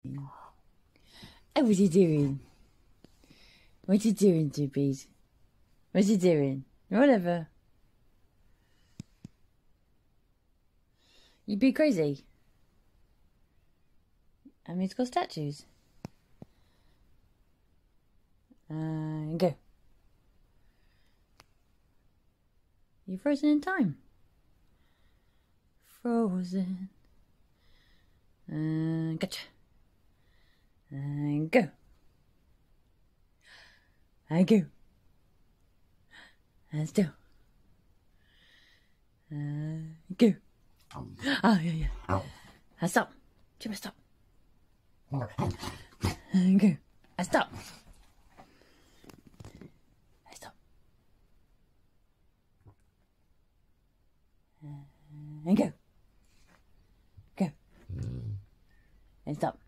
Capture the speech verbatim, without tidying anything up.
Oh, what you doing? What you doing, Doobies? What you doing? Whatever. You be crazy. I mean, it's got statues. Uh, go. You're frozen in time. Frozen. Uh, gotcha. And go. And go. And still. Uh, go. Oh, yeah, yeah. And stop. Jimmy, stop. And go. And stop. And stop. And go. Go. And stop.